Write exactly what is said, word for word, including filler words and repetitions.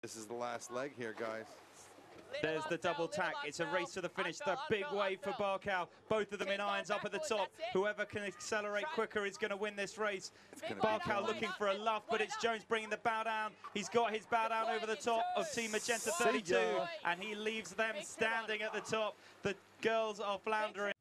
This is the last leg here, guys. There's the double tack. It's a race to the finish. The big wave for Barkow. Both of them in irons up at the top. Whoever can accelerate quicker is going to win this race. Barkow looking for a luff, but it's Jones bringing the bow down. He's got his bow down over the top of Team Magenta thirty-two, and he leaves them standing at the top. The girls are floundering.